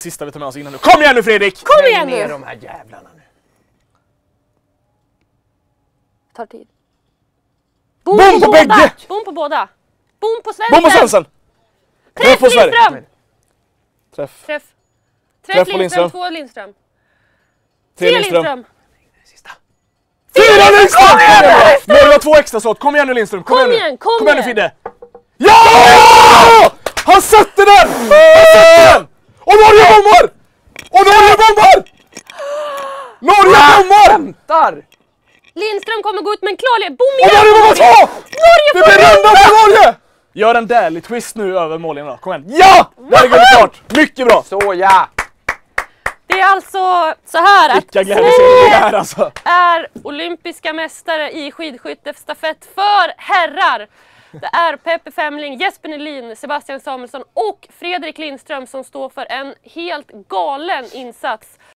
sista vi tar med oss innan nu. Kom igen nu Fredrik! Kom igen ner nu! de här jävlarna nu. Tar tid. Bom på bägge! Bom på båda. Bom på svensken. Bom på Svensson! Träff på Sverige! Lindström! Träff. Träff Träff på Lindström, Lindström. 2 Lindström. 3 Lindström. Sista. 4 Lindström! Nu har vi 2 extra skott. Kom igen nu Lindström. Kom igen nu Fidde. Ja! Han satte den! Han satte den! Och Norge bommar! Och Norge bommar! Norge bommar! Hämtar! Lindström kommer gå ut med en klar bom Och igen! Norge bommar 2! Norge Det blir runda på Norge! Gör en därlig twist nu över målen då. Kom igen. Ja! Där är guldet klart. Mycket bra. Så ja! Det är alltså så här att Vilka glädjescener det är alltså. är olympiska mästare i skidskyttestafett för herrar. Det är Peppe Femling, Jesper Nelin, Sebastian Samuelsson och Fredrik Lindström som står för en helt galen insats.